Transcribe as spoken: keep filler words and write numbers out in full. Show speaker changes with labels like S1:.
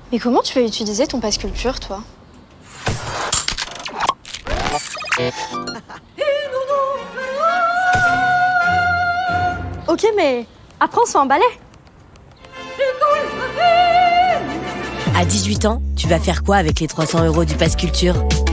S1: Mais comment tu vas utiliser ton passe culture, toi? Ok, mais après on se fait un balai.
S2: À dix-huit ans, tu vas faire quoi avec les trois cents euros du pass culture?